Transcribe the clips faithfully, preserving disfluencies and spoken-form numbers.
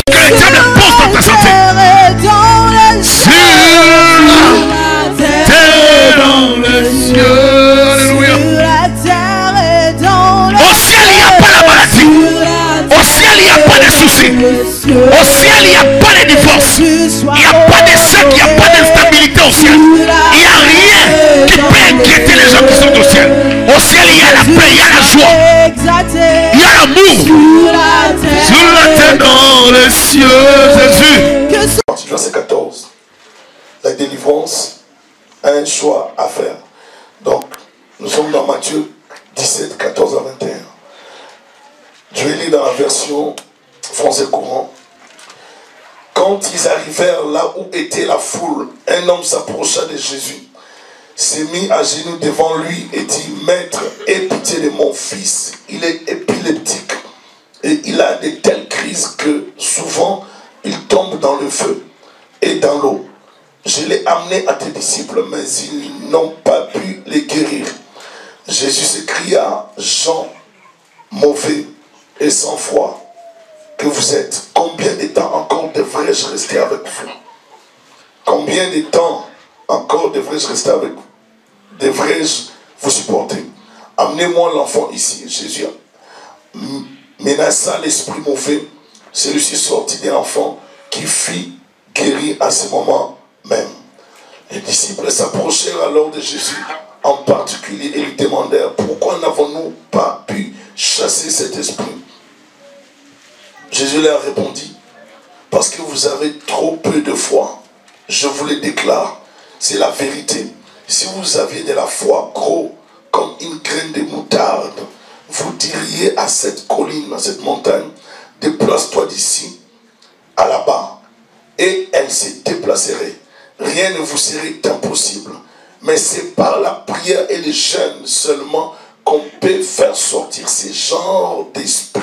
que le diable pose dans ta santé. Sur la terre, dans le ciel. Alléluia. Au ciel, il n'y a pas la maladie. Au ciel, il n'y a pas de soucis. Au ciel, il n'y a pas de divorce. Il n'y a pas de sexe, il n'y a pas d'instabilité au ciel. Il n'y a rien qui peut inquiéter les gens qui sont au ciel. Au ciel, il y a la paix, il y a la joie. Il y a l'amour. Sur la terre, dans les cieux, Jésus. Verset quatorze. La délivrance a un choix à faire. Donc, nous sommes dans Matthieu dix-sept, quatorze à vingt et un. Je vais lire dans la version français courant. Quand ils arrivèrent là où était la foule, un homme s'approcha de Jésus, s'est mis à genoux devant lui et dit, Maître, aie pitié de mon fils, il est épileptique et il a de telles crises que souvent il tombe dans le feu et dans l'eau. Je l'ai amené à tes disciples, mais ils n'ont pas pu les guérir. Jésus s'écria, Jean, mauvais et sans foi que vous êtes, combien de temps encore devrais-je rester avec vous? Combien de temps encore devrais-je rester avec vous? Devrais-je vous supporter? Amenez-moi l'enfant ici. Jésus menaça l'esprit mauvais. Celui-ci sortit d'un enfant qui fit guérir à ce moment même. Les disciples s'approchèrent alors de Jésus en particulier et lui demandèrent, pourquoi n'avons-nous pas pu chasser cet esprit? Jésus leur répondit, parce que vous avez trop peu de foi. Je vous le déclare, c'est la vérité. Si vous aviez de la foi gros comme une graine de moutarde, vous diriez à cette colline, à cette montagne, déplace-toi d'ici à là-bas, et elle se déplacerait. Rien ne vous serait impossible. Mais c'est par la prière et le jeûne seulement qu'on peut faire sortir ce genre d'esprit.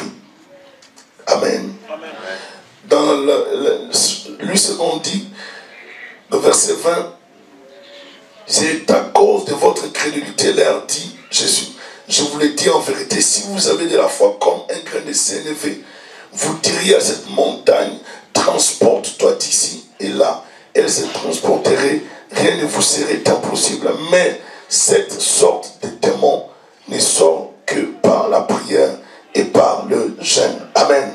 Amen. Amen. Dans le, le, lui, ce qu'on dit, le verset vingt, c'est à cause de votre crédulité, leur dit Jésus. Je vous le dis en vérité, si vous avez de la foi comme un grain de sénévé, vous diriez à cette montagne, transporte-toi d'ici et là, elle se transporterait, rien ne vous serait impossible. Mais cette sorte de démon ne sort que par la prière et par le jeûne. Amen.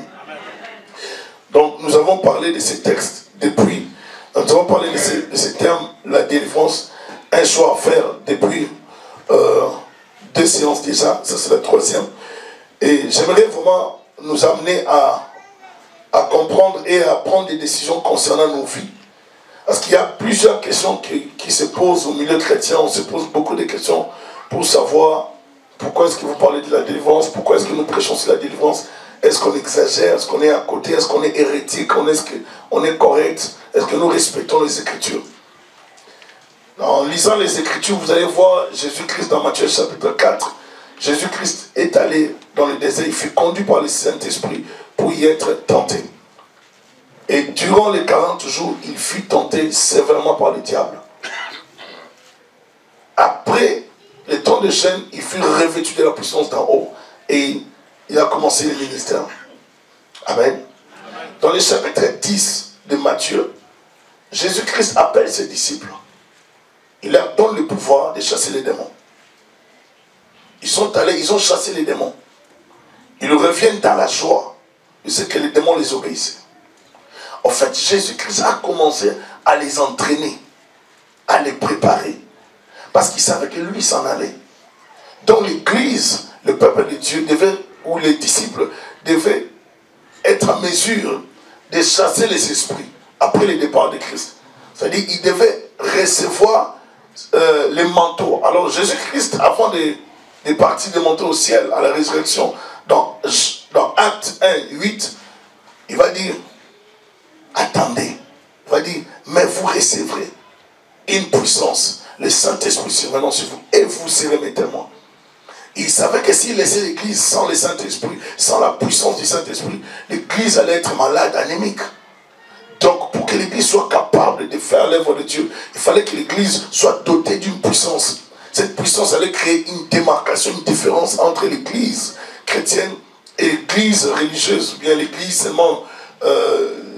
Donc nous avons parlé de ces textes depuis, nous avons parlé de ces, de ces termes, la délivrance, un choix à faire depuis euh, deux séances déjà, ça c'est la troisième. Et j'aimerais vraiment nous amener à, à comprendre et à prendre des décisions concernant nos vies. Parce qu'il y a plusieurs questions qui, qui se posent au milieu chrétien, on se pose beaucoup de questions pour savoir pourquoi est-ce que vous parlez de la délivrance, pourquoi est-ce que nous prêchons sur la délivrance, est-ce qu'on exagère, est-ce qu'on est à côté, est-ce qu'on est hérétique, est-ce qu'on est correct, est-ce que nous respectons les Écritures. En lisant les Écritures, vous allez voir Jésus-Christ dans Matthieu chapitre quatre. Jésus-Christ est allé dans le désert, il fut conduit par le Saint-Esprit pour y être tenté. Et durant les quarante jours, il fut tenté sévèrement par le diable. Après le temps de jeûne, il fut revêtu de la puissance d'en haut. Et il a commencé le ministère. Amen. Dans le chapitre dix de Matthieu, Jésus-Christ appelle ses disciples. Il leur donne le pouvoir de chasser les démons. Ils sont allés, ils ont chassé les démons. Ils reviennent dans la joie. Ils savent que les démons les obéissaient. En fait, Jésus-Christ a commencé à les entraîner, à les préparer. Parce qu'il savait que lui s'en allait. Donc l'église, le peuple de Dieu devait, ou les disciples devaient être en mesure de chasser les esprits après le départ de Christ. C'est-à-dire qu'ils devaient recevoir euh, les manteaux. Alors Jésus-Christ, avant de, de partir de monter au ciel, à la résurrection, dans, dans Acte un, huit, il va dire, attendez, il va dire, mais vous recevrez une puissance, le Saint-Esprit survenant sur vous, et vous serez mes témoins. Il savait que s'il laissait l'église sans le Saint-Esprit, sans la puissance du Saint-Esprit, l'église allait être malade, anémique. Donc, pour que l'église soit capable de faire l'œuvre de Dieu, il fallait que l'église soit dotée d'une puissance. Cette puissance allait créer une démarcation, une différence entre l'église chrétienne et l'église religieuse, ou bien l'église seulement euh,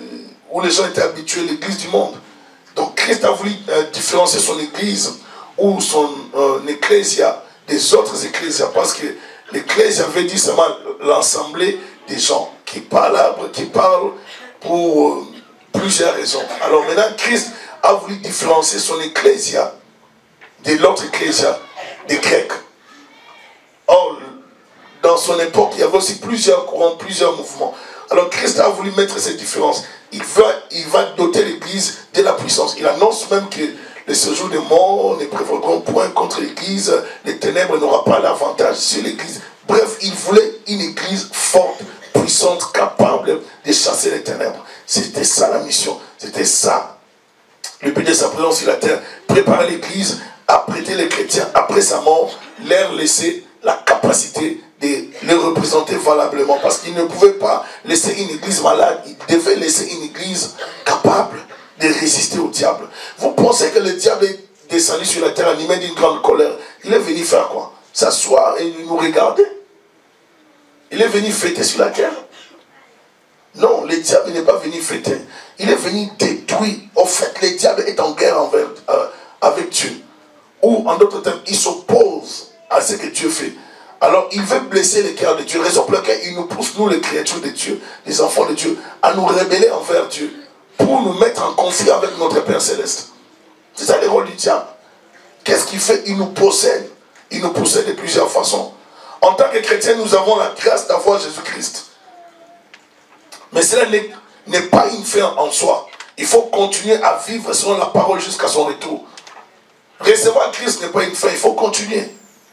où les gens étaient habitués, l'église du monde. Donc Christ a voulu euh, différencier son église ou son euh, ecclésia des autres ecclésias, parce que l'ecclésia veut dire seulement l'assemblée des gens qui parlent, qui parlent pour euh, plusieurs raisons. Alors maintenant, Christ a voulu différencier son ecclésia de l'autre ecclésia, des Grecs. Or, dans son époque, il y avait aussi plusieurs courants, plusieurs mouvements. Alors Christ a voulu mettre cette différence. Il va, il va doter l'église de la puissance. Il annonce même que les séjours des morts ne prévaudront point contre l'église, les ténèbres n'auront pas l'avantage sur l'église. Bref, il voulait une église forte, puissante, capable de chasser les ténèbres. C'était ça la mission, c'était ça le but de sa présence sur la terre. Préparer l'église, apprêter les chrétiens après sa mort, leur laisser la capacité de les représenter valablement, parce qu'il ne pouvait pas laisser une église malade, il devait laisser une église capable de résister au diable. Vous pensez que le diable est descendu sur la terre animé d'une grande colère? Il est venu faire quoi? S'asseoir et nous regarder? Il est venu fêter sur la terre? Non, le diable n'est pas venu fêter. Il est venu détruire. En fait, le diable est en guerre envers, euh, avec Dieu. Ou en d'autres termes, il s'oppose à ce que Dieu fait. Alors, il veut blesser le cœur de Dieu. Raison pour laquelle il nous pousse, nous, les créatures de Dieu, les enfants de Dieu, à nous rebeller envers Dieu, pour nous mettre en conflit avec notre Père Céleste. C'est ça le rôle du diable. Qu'est-ce qu'il fait? Il nous possède. Il nous possède de plusieurs façons. En tant que chrétiens, nous avons la grâce d'avoir Jésus-Christ. Mais cela n'est pas une fin en soi. Il faut continuer à vivre selon la parole jusqu'à son retour. Recevoir Christ n'est pas une fin, il faut continuer.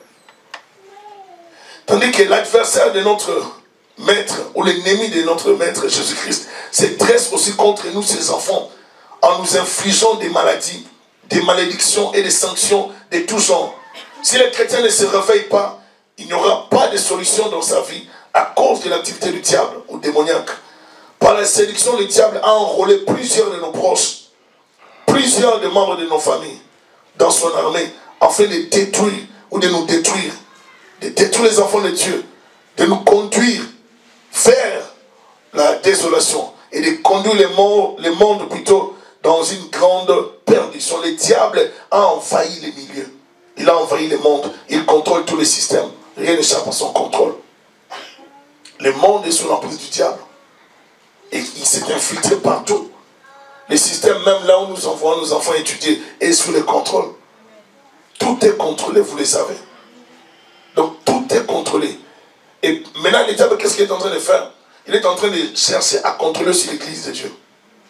Tandis que l'adversaire de notre maître, ou l'ennemi de notre maître Jésus-Christ, se dresse aussi contre nous, ses enfants, en nous infligeant des maladies, des malédictions et des sanctions de tout genre. Si le chrétien ne se réveille pas, il n'y aura pas de solution dans sa vie à cause de l'activité du diable ou démoniaque. Par la séduction, le diable a enrôlé plusieurs de nos proches, plusieurs des membres de nos familles dans son armée, afin de détruire ou de nous détruire, de détruire les enfants de Dieu, de nous conduire vers la désolation et de conduire les mondes, les mondes plutôt dans une grande perdition. Le diable a envahi les milieux, il a envahi les mondes, il contrôle tous les systèmes, rien n'échappe à son contrôle. Le monde est sous l'emprise du diable. Et il s'est infiltré partout. Le système, même là où nous envoyons nos enfants étudier, est sous le contrôle. Tout est contrôlé, vous le savez. Donc tout est contrôlé. Et maintenant, le diable, qu'est-ce qu'il est en train de faire? Il est en train de chercher à contrôler aussi l'église de Dieu.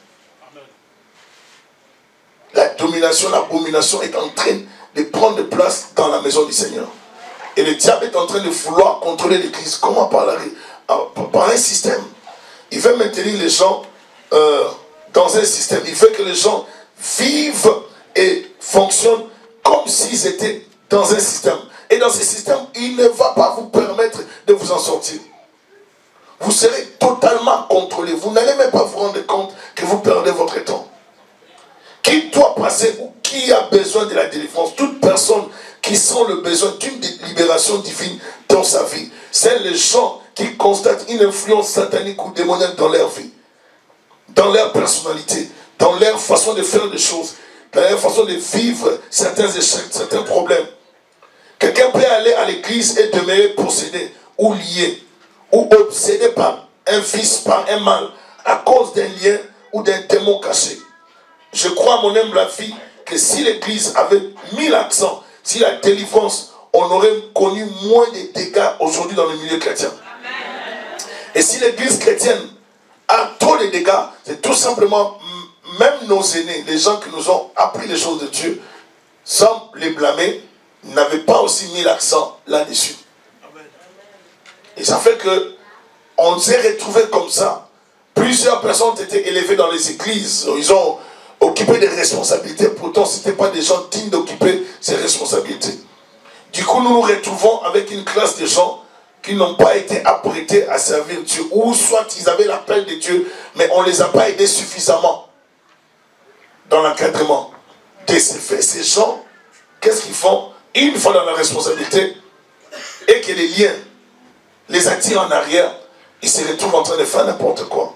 La domination, l'abomination est en train de prendre place dans la maison du Seigneur. Et le diable est en train de vouloir contrôler l'église. Comment? Par, la, par un système. Il veut maintenir les gens euh, dans un système. Il veut que les gens vivent et fonctionnent comme s'ils étaient dans un système. Et dans ce système, il ne va pas vous permettre de vous en sortir. Vous serez totalement contrôlé. Vous n'allez même pas vous rendre compte que vous perdez votre temps. Qui doit passer ou qui a besoin de la délivrance? Toute personne qui sent le besoin d'une libération divine dans sa vie, c'est les gens qui constatent une influence satanique ou démoniaque dans leur vie, dans leur personnalité, dans leur façon de faire des choses, dans leur façon de vivre certains échecs, certains problèmes. Quelqu'un peut aller à l'église et demeurer possédé ou lié ou obsédé par un vice, par un mal, à cause d'un lien ou d'un démon caché. Je crois à mon humble avis que si l'église avait mis l'accent sur la délivrance, on aurait connu moins de dégâts aujourd'hui dans le milieu chrétien. Et si l'église chrétienne a trop de dégâts, c'est tout simplement, même nos aînés, les gens qui nous ont appris les choses de Dieu, sans les blâmer, n'avaient pas aussi mis l'accent là-dessus. Et ça fait que on s'est retrouvés comme ça. Plusieurs personnes ont été élevées dans les églises. Ils ont occupé des responsabilités. Pourtant, ce n'étaient pas des gens dignes d'occuper ces responsabilités. Du coup, nous nous retrouvons avec une classe de gens qui n'ont pas été apprêtés à servir Dieu. Ou soit ils avaient l'appel de Dieu, mais on ne les a pas aidés suffisamment dans l'encadrement de ces faits. Ces gens, qu'est-ce qu'ils font? Une fois dans la responsabilité, et que les liens les attirent en arrière, ils se retrouvent en train de faire n'importe quoi.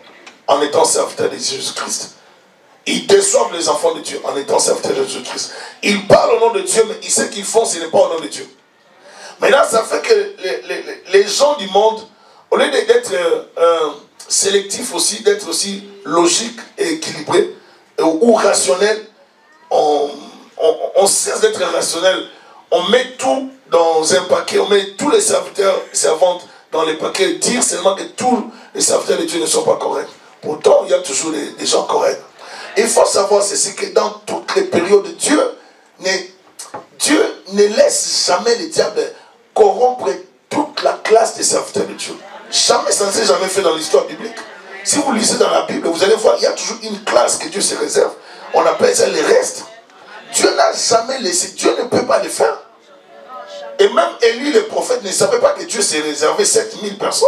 en étant serviteurs de Jésus-Christ. Ils déçoivent les enfants de Dieu en étant serviteurs de Jésus-Christ. Ils parlent au nom de Dieu, mais ce qu'ils font, ce n'est pas au nom de Dieu. Maintenant, ça fait que les, les, les gens du monde, au lieu d'être euh, euh, sélectifs aussi, d'être aussi logiques et équilibrés, euh, ou rationnels, on, on, on cesse d'être rationnel. On met tout dans un paquet, on met tous les serviteurs et servantes dans les paquets, dire seulement que tous les serviteurs de Dieu ne sont pas corrects. Pourtant, il y a toujours des, des gens corrects. Il faut savoir ceci, que dans toutes les périodes, Dieu ne, Dieu ne laisse jamais le diable corrompre toute la classe des serviteurs de Dieu. Jamais, ça ne s'est jamais fait dans l'histoire biblique. Si vous lisez dans la Bible, vous allez voir, il y a toujours une classe que Dieu se réserve. On appelle ça les restes. Dieu n'a jamais laissé, Dieu ne peut pas le faire. Et même Élie, le prophète, ne savait pas que Dieu s'est réservé sept mille personnes.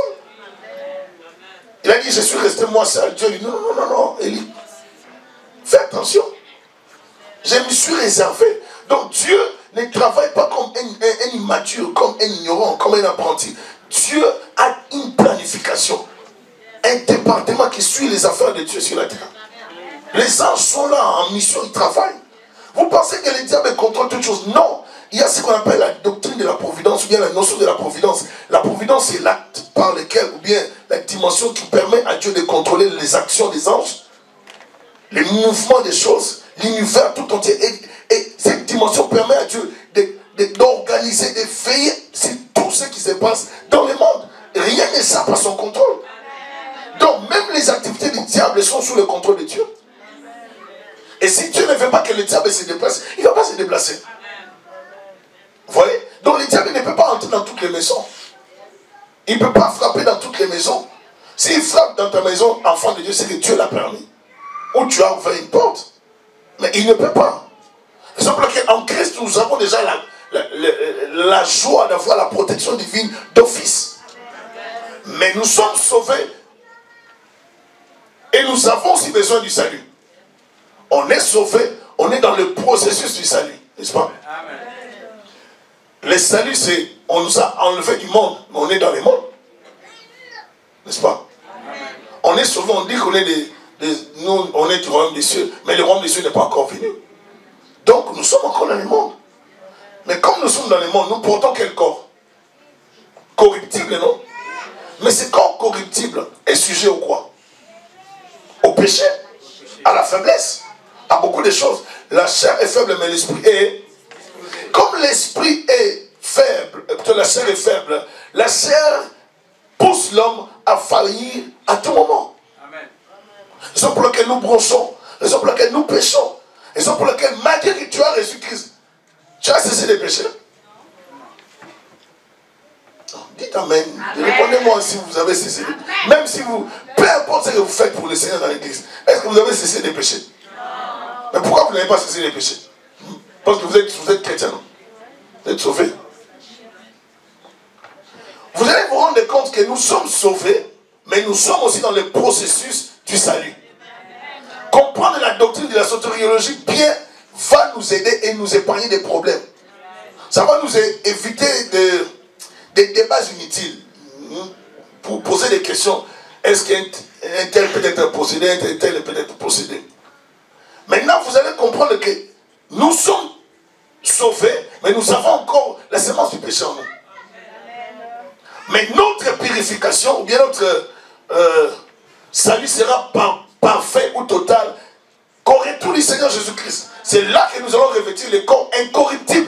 Il a dit, je suis resté moi seul. Dieu dit, non, non, non, non, Élie. Fais attention. Je me suis réservé. Donc Dieu ne travaille pas comme un, un, un immature, comme un ignorant, comme un apprenti. Dieu a une planification. Un département qui suit les affaires de Dieu sur la terre. Les anges sont là en mission, ils travaillent. Vous pensez que le diable contrôle toutes choses? Non. Il y a ce qu'on appelle la doctrine de la providence, ou bien la notion de la providence. La providence, c'est l'acte par lequel, ou bien la dimension qui permet à Dieu de contrôler les actions des anges, les mouvements des choses, l'univers tout entier. Et, et cette dimension permet à Dieu d'organiser, de, de, de veiller sur tout ce qui se passe dans le monde. Rien n'échappe à son contrôle. Donc, même les activités du diable sont sous le contrôle de Dieu. Et si Dieu ne veut pas que le diable se déplace, il ne va pas se déplacer. Vous voyez? Donc le diable ne peut pas entrer dans toutes les maisons. Il ne peut pas frapper dans toutes les maisons. S'il frappe dans ta maison, enfant de Dieu, c'est que Dieu l'a permis. Ou tu as ouvert une porte. Mais il ne peut pas. C'est pour laquelle en Christ, nous avons déjà la, la, la, la joie d'avoir la protection divine d'office. Mais nous sommes sauvés. Et nous avons aussi besoin du salut. On est sauvé, on est dans le processus du salut. N'est-ce pas? Amen. Le salut, c'est, on nous a enlevé du monde, mais on est dans le monde. N'est-ce pas? Amen. On est sauvé, on dit qu'on est des, des, nous, on est du royaume des cieux, mais le royaume des cieux n'est pas encore venu. Donc, nous sommes encore dans le monde. Mais comme nous sommes dans le monde, nous portons quel corps? Corruptible, non? Mais ce corps corruptible est sujet au quoi? Au péché, à la faiblesse, à beaucoup de choses. La chair est faible, mais l'esprit est... Comme l'esprit est faible, la chair est faible, la chair pousse l'homme à faillir à tout moment. Amen. Raison pour laquelle nous bronchons, raison pour laquelle nous péchons, raison pour laquelle, malgré que tu as reçu Christ, tu as cessé de pécher. Dites Amen. Répondez-moi si vous avez cessé de pécher. Même si vous, peu importe ce que vous faites pour le Seigneur dans l'église, est-ce que vous avez cessé de pécher? Mais pourquoi vous n'avez pas cessé de pécher? Parce que vous êtes, vous êtes chrétien, non? Vous êtes sauvés. Vous allez vous rendre compte que nous sommes sauvés, mais nous sommes aussi dans le processus du salut. Comprendre la doctrine de la soteriologie bien va nous aider et nous épargner des problèmes. Ça va nous éviter de, des débats inutiles. Pour poser des questions. Est-ce qu'un tel peut être possédé, un tel peut être possédé? Maintenant, vous allez comprendre que nous sommes sauvés, mais nous avons encore la semence du péché en nous. Mais notre purification, ou bien notre euh, salut sera par, parfait ou total qu'aurait tout le Seigneur Jésus-Christ. C'est là que nous allons revêtir le corps incorruptible.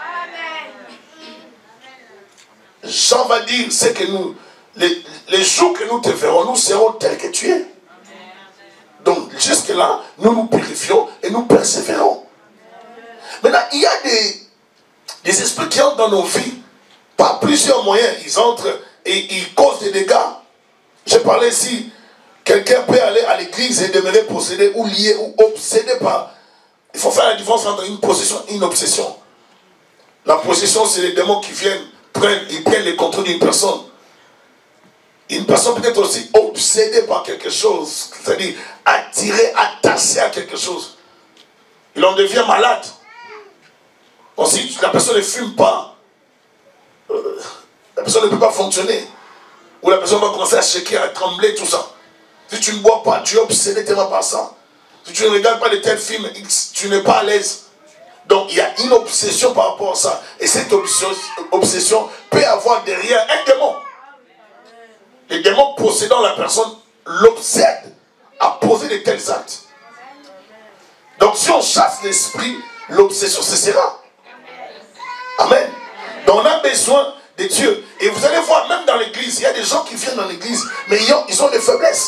Jean va dire, c'est que nous, les, les jours que nous te verrons, nous serons tels que tu es. Donc jusque-là, nous nous purifions et nous persévérons. Maintenant, il y a des, des esprits qui entrent dans nos vies par plusieurs moyens. Ils entrent et ils causent des dégâts. Je parlais ici, quelqu'un peut aller à l'église et demeurer possédé ou lié ou obsédé par... Il faut faire la différence entre une possession et une obsession. La possession, c'est les démons qui viennent, prennent, ils prennent le contrôle d'une personne. Une personne peut être aussi obsédée par quelque chose, c'est-à-dire attirée, attachée à quelque chose. Il en devient malade. Ensuite, la personne ne fume pas. Euh, la personne ne peut pas fonctionner. Ou la personne va commencer à shaker, à trembler, tout ça. Si tu ne bois pas, tu es obsédé tellement par ça. Si tu ne regardes pas de tels films, tu n'es pas à l'aise. Donc il y a une obsession par rapport à ça. Et cette obsession peut avoir derrière un démon. Les démons possédant la personne l'obsèdent à poser de tels actes. Donc si on chasse l'esprit, l'obsession cessera. Amen. Donc on a besoin de Dieu. Et vous allez voir, même dans l'église, il y a des gens qui viennent dans l'église, mais ils ont, ils ont des faiblesses.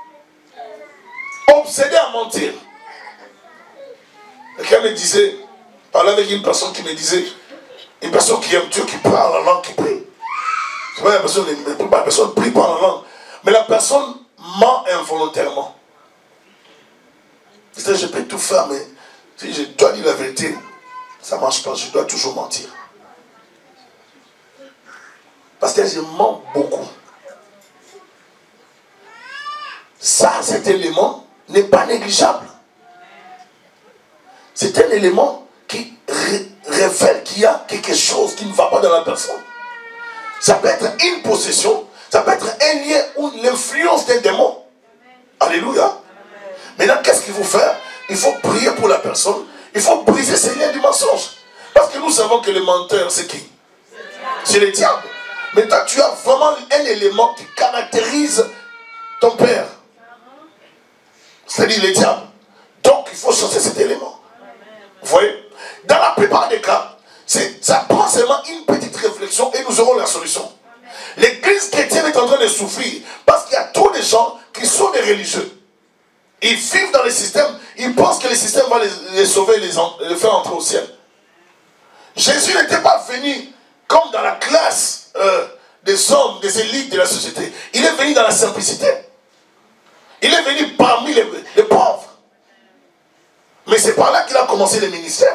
Obsédés à mentir. Quelqu'un me disait, parlait avec une personne qui me disait, une personne qui aime Dieu, qui parle en langue, qui prie. C'est pas la personne, la personne prie pas en langue. Mais la personne ment involontairement. C'est-à-dire, je peux tout faire, mais si je dois dire la vérité, ça ne marche pas, je dois toujours mentir. Parce que je mens beaucoup. Ça, cet élément n'est pas négligeable. C'est un élément qui ré révèle qu'il y a quelque chose qui ne va pas dans la personne. Ça peut être une possession, ça peut être un lien ou l'influence des démons. Alléluia. Maintenant, qu'est-ce qu'il faut faire? Il faut prier pour la personne. Il faut briser ces liens du mensonge. Parce que nous savons que le menteur, c'est qui? C'est le diable. Mais toi, tu as vraiment un élément qui caractérise ton père. C'est-à-dire le diable. Donc, il faut chasser cet élément. Vous voyez? Dans la plupart des cas, ça prend seulement une petite réflexion et nous aurons la solution. L'église chrétienne est en train de souffrir parce qu'il y a trop de gens qui sont des religieux. Ils vivent dans le système, ils pensent que le système va les, les sauver, les, les faire entrer au ciel. Jésus n'était pas venu comme dans la classe euh, des hommes, des élites de la société. Il est venu dans la simplicité. Il est venu parmi les, les pauvres. Mais c'est par là qu'il a commencé le ministère.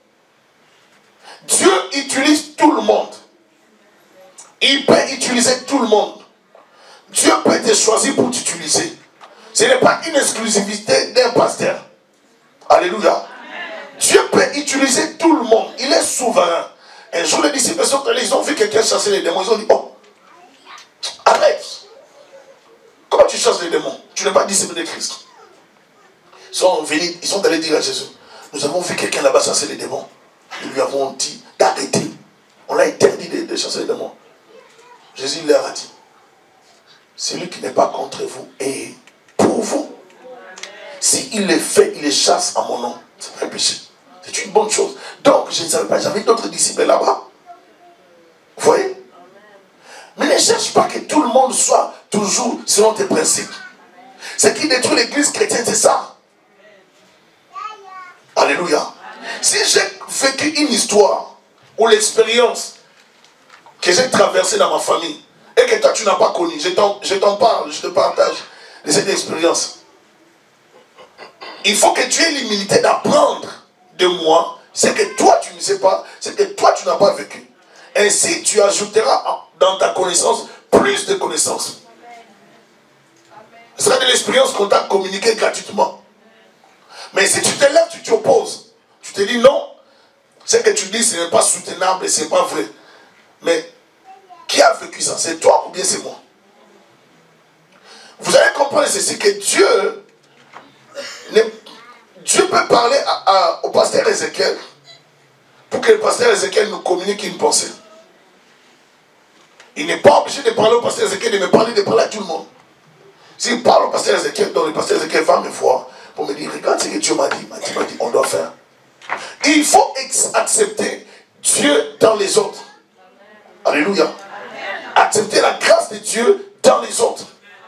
Dieu utilise tout le monde. Il peut utiliser tout le monde. Dieu peut te choisir pour t'utiliser. Ce n'est pas une exclusivité d'un pasteur. Alléluia. Amen. Dieu peut utiliser tout le monde. Il est souverain. Un jour, les disciples sont allés, ils ont vu quelqu'un chasser les démons. Ils ont dit, oh, arrête. Comment tu chasses les démons? Tu n'es pas disciple de Christ. Ils sont venus, ils sont allés dire à Jésus, nous avons vu quelqu'un là-bas chasser les démons. Nous lui avons dit d'arrêter. On l'a interdit de, de chasser les démons. Jésus leur a dit, celui qui n'est pas contre vous est pour vous. S'il les fait, il les chasse à mon nom. C'est pas un péché. C'est une bonne chose. Donc, je ne savais pas, j'avais d'autres disciples là-bas. Vous voyez? Mais ne cherche pas que tout le monde soit toujours selon tes principes. Ce qui détruit l'église chrétienne, c'est ça. Alléluia. Si j'ai vécu une histoire ou l'expérience que j'ai traversée dans ma famille et que toi tu n'as pas connu, je t'en parle, je te partage de cette expérience. Il faut que tu aies l'humilité d'apprendre de moi ce que toi tu ne sais pas, ce que toi tu n'as pas vécu. Ainsi tu ajouteras dans ta connaissance plus de connaissances. Ce sera de l'expérience qu'on t'a communiquée gratuitement. Mais si tu te lèves, tu t'opposes. Tu te dis non, ce que tu dis ce n'est pas soutenable et ce n'est pas vrai. Mais qui a vécu ça? C'est toi ou bien c'est moi? Vous allez comprendre ceci, que Dieu, Dieu peut parler à, à, au pasteur Ézéchiel pour que le pasteur Ézéchiel nous communique une pensée. Il n'est pas obligé de parler au pasteur Ézéchiel, de me parler, de parler à tout le monde. S'il parle au pasteur Ézéchiel, donc le pasteur Ézéchiel va me voir pour me dire, regarde ce que Dieu m'a dit, m'a dit, m'a dit, on doit faire. Il faut accepter Dieu dans les autres. Alléluia. Amen. Accepter la grâce de Dieu dans les autres.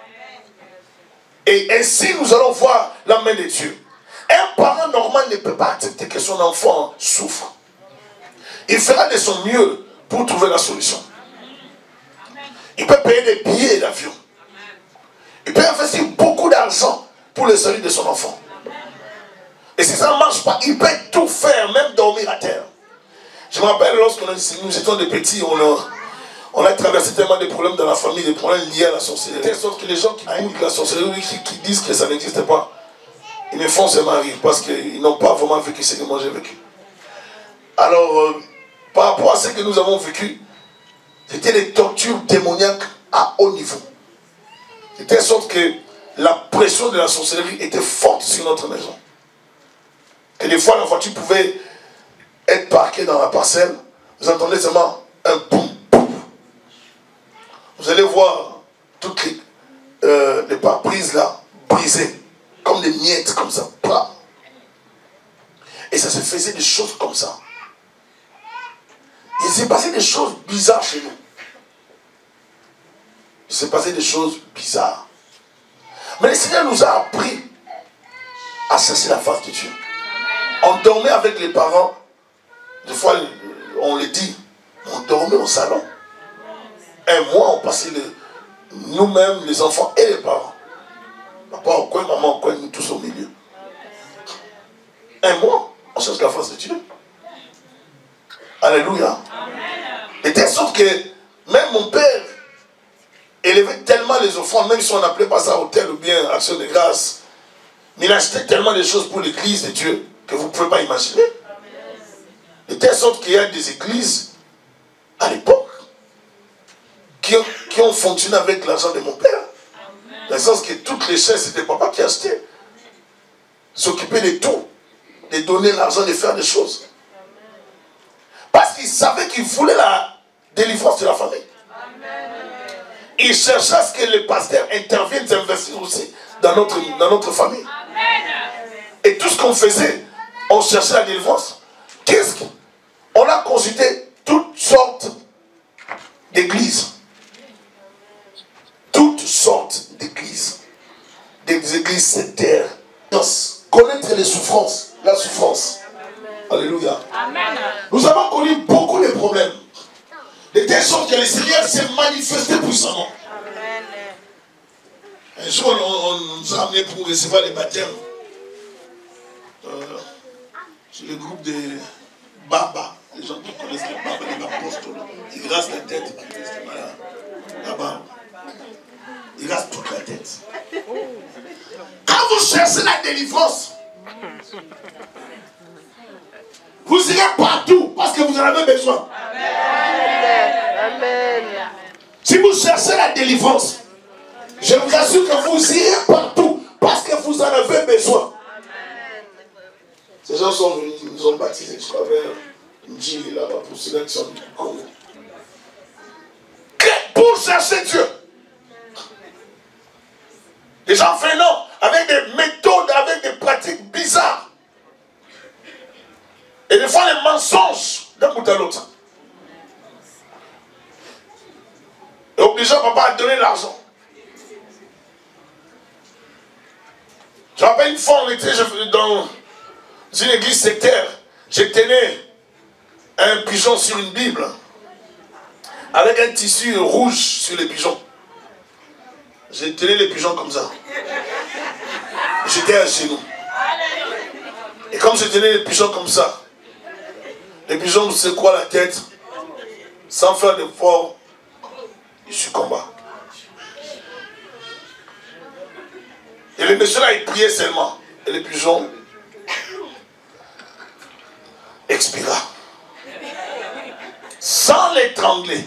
Et ainsi nous allons voir la main de Dieu. Un parent normal ne peut pas accepter que son enfant souffre. Il fera de son mieux pour trouver la solution. Il peut payer des billets d'avion. Il peut investir beaucoup d'argent pour le salut de son enfant. Et si ça ne marche pas, il peut tout faire, même dormir à terre. Je me rappelle lorsque nous étions des petits, on a, on a traversé tellement de problèmes dans la famille, des problèmes liés à la sorcellerie. De telle sorte que les gens qui bouillent la sorcellerie, qui, qui disent que ça n'existe pas, ils me font seulement rire parce qu'ils n'ont pas vraiment vécu ce que moi j'ai vécu. Alors, euh, par rapport à ce que nous avons vécu, c'était des tortures démoniaques à haut niveau. De telle sorte que la pression de la sorcellerie était forte sur notre maison. Et des fois, la voiture pouvait être parquée dans la parcelle. Vous entendez seulement un boum, boum. Vous allez voir toutes les, euh, les pare-brises là, brisées, comme des miettes, comme ça. Blah. Et ça se faisait des choses comme ça. Il s'est passé des choses bizarres chez nous. Il s'est passé des choses bizarres. Mais le Seigneur nous a appris à chercher la face de Dieu. On dormait avec les parents. Des fois, on le dit, on dormait au salon. Un mois, on passait nous-mêmes, les enfants et les parents. Papa au coin, maman au coin, nous tous au milieu. Un mois, on cherche la face de Dieu. Alléluia. Et de telle sorte que même mon père élevait tellement les offrandes, même si on n'appelait pas ça hôtel ou bien action de grâce, mais il achetait tellement de choses pour l'église de Dieu que vous ne pouvez pas imaginer. De telle sorte qu'il y a des églises à l'époque qui ont, qui ont fonctionné avec l'argent de mon père. Dans le sens que toutes les chaînes, c'était papa qui achetait. S'occuper de tout, de donner l'argent, de faire des choses. Parce qu'il savait qu'il voulait la délivrance de la famille. Il cherchait à ce que les pasteurs interviennent, investissent aussi dans notre, dans notre famille. Et tout ce qu'on faisait, on cherchait la délivrance. Qu'est-ce qu'on a consulté toutes sortes d'églises. Toutes sortes d'églises. Des églises sectaires. Connaître les souffrances. La souffrance. Alléluia. Amen. Nous avons connu beaucoup de problèmes. De telle sorte que le Seigneur s'est manifesté puissamment. Amen. Un jour, on, on nous a amenés pour recevoir les baptêmes. Euh, sur le groupe de Baba. Les gens qui connaissent les Baba, les apôtres. Ils rasent la tête. Là-bas. Ils rasent toute la tête. Quand vous cherchez la délivrance, vous irez partout parce que vous en avez besoin. Amen. Amen. Si vous cherchez la délivrance, je vous assure que vous irez partout parce que vous en avez besoin. Amen. Ces gens sont venus, ils nous ont baptisés. Je crois vers Ndjili là-bas pour ceux qui sont du Congo. Pour chercher Dieu. Les gens venant avec des méthodes, avec des pratiques bizarres. Et des fois les mensonges d'un bout à l'autre. Et obligeant papa à donner l'argent. Je me rappelle une fois, on était dans une église sectaire. Je tenais un pigeon sur une Bible. Avec un tissu rouge sur les pigeons. J'ai tenu les pigeons comme ça. J'étais à genoux. Et comme je tenais les pigeons comme ça, les pigeons me secouaient la tête, sans faire d'effort, ils succombaient. Et le monsieur là, il priait seulement. Et les pigeons expira. Sans l'étrangler.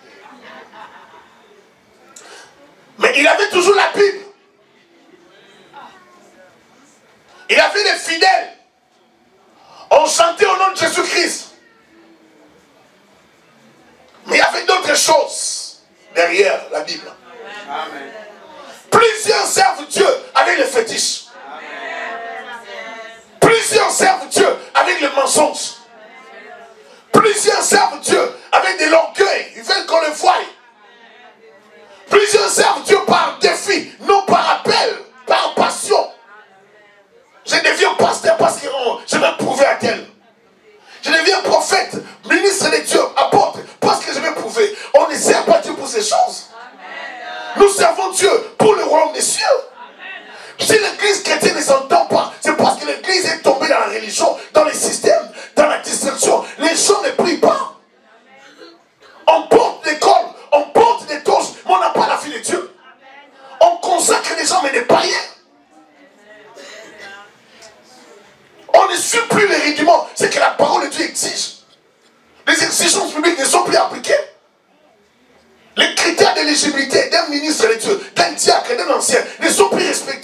Mais il avait toujours la Bible. Il avait des fidèles. On chantait au nom de Jésus-Christ. Mais il y avait d'autres choses derrière la Bible. Amen. Plusieurs servent Dieu avec les fétiches. Amen. Plusieurs servent Dieu avec les mensonges. Plusieurs servent Dieu avec de l'orgueil. Ils veulent qu'on le voie. Plusieurs servent Dieu par défi, non par appel, par passion. Je deviens pasteur parce que oh, je vais prouver à tel. Je deviens prophète, ministre de Dieu, apôtre, parce que je vais prouver. On ne sert pas Dieu pour ces choses. Nous servons Dieu pour le royaume des cieux. Si l'église chrétienne ne s'entend pas, c'est parce que l'église est tombée dans la religion, dans les systèmes, dans la distraction. Les gens ne prient pas. On porte l'école, on porte des torches, mais on n'a pas la fille de Dieu. On consacre des gens, mais des païens. On ne suit plus les rudiments, c'est que la parole de Dieu exige. Les exigences publiques ne sont plus appliquées. Les critères d'éligibilité d'un ministre de Dieu, d'un diacre, d'un ancien ne sont plus respectés.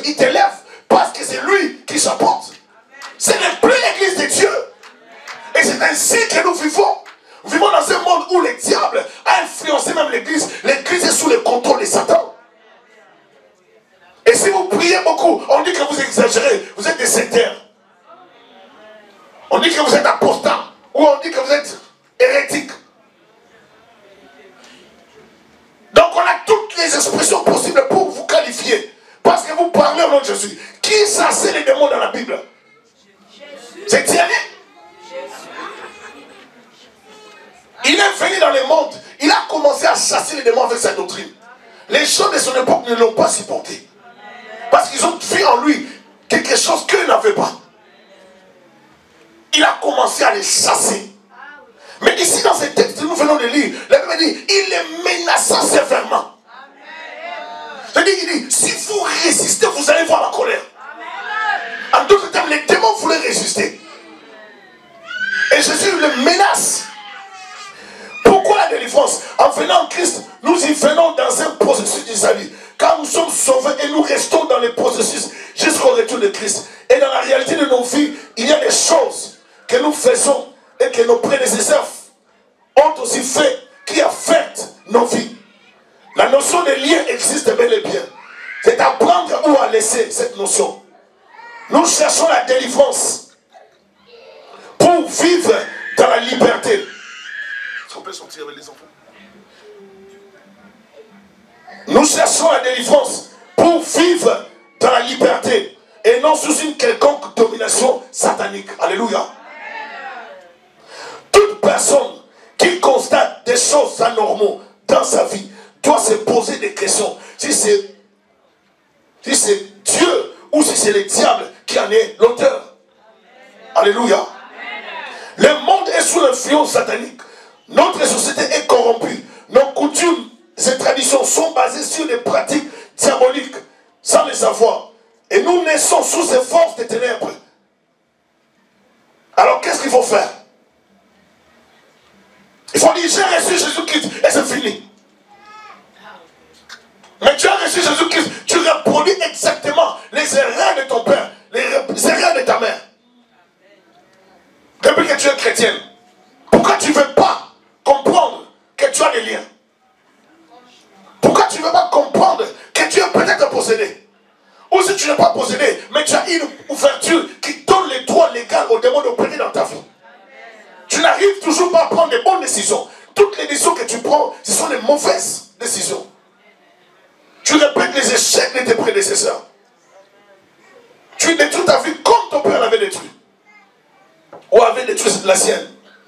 il t'élève parce que c'est lui qui s'apporte. Ce n'est plus l'église de Dieu. Et c'est ainsi que nous vivons. Nous vivons dans un monde où le diable a influencé même l'église. L'église est sous le contrôle de Satan. Et si vous priez beaucoup, on dit que vous exagérez, vous êtes des sectaires. On dit que vous êtes apostat, ou on dit que vous êtes hérétique. Donc on a toutes les expressions possibles pour vous qualifier. Parce que vous parlez au nom de Jésus. Qui chassait les démons dans la Bible? C'est Thierry. Il est venu dans le monde. Il a commencé à chasser les démons avec sa doctrine. Les gens de son époque ne l'ont pas supporté. Parce qu'ils ont vu en lui quelque chose qu'eux n'avaient pas. Il a commencé à les chasser. Mais ici dans ces textes que nous venons de lire, la Bible dit, il les menaça sévèrement. C'est-à-dire qu'il dit, si vous résistez, vous allez voir la colère. En d'autres termes, les démons voulaient résister. Et Jésus les menace. Pourquoi la délivrance? En venant en Christ, nous y venons dans un processus du salut. Quand nous sommes sauvés et nous restons dans le processus jusqu'au retour de Christ. Et dans la réalité de nos vies, il y a des choses que nous faisons et que nos prédécesseurs ont aussi fait, qui affectent nos vies. La notion de lien existe bel et bien. C'est à prendre ou à laisser cette notion. Nous cherchons la délivrance pour vivre dans la liberté. Est-ce qu'on peut sortir avec les enfants? Nous cherchons la délivrance pour vivre dans la liberté et non sous une quelconque domination satanique. Alléluia. Toute personne qui constate des choses anormales dans sa vie doit se poser des questions. Si c'est si c'est Dieu ou si c'est le diable qui en est l'auteur. Alléluia. Le monde est sous l'influence satanique. Notre société est corrompue. Nos coutumes et traditions sont basées sur des pratiques diaboliques sans les savoir. Et nous naissons sous ces forces des ténèbres. Alors qu'est-ce qu'il faut faire? Il faut dire, j'ai reçu Jésus-Christ et c'est fini. Mais tu as reçu Jésus-Christ, tu reproduis exactement les erreurs de ton père, les erreurs de ta mère. Depuis que tu es chrétienne, pourquoi tu ne veux pas comprendre que tu as des liens? Pourquoi tu ne veux pas comprendre que tu es peut-être possédé? Ou si tu n'es pas possédé, mais tu as une ouverture qui donne les droits légaux aux démons d'opérer dans ta vie. Tu n'arrives toujours pas à prendre des bonnes décisions. Toutes les décisions que tu prends, ce sont des mauvaises décisions. Tu répètes les échecs de tes prédécesseurs. Tu détruis ta vie comme ton père l'avait détruit. Ou avait détruit la sienne.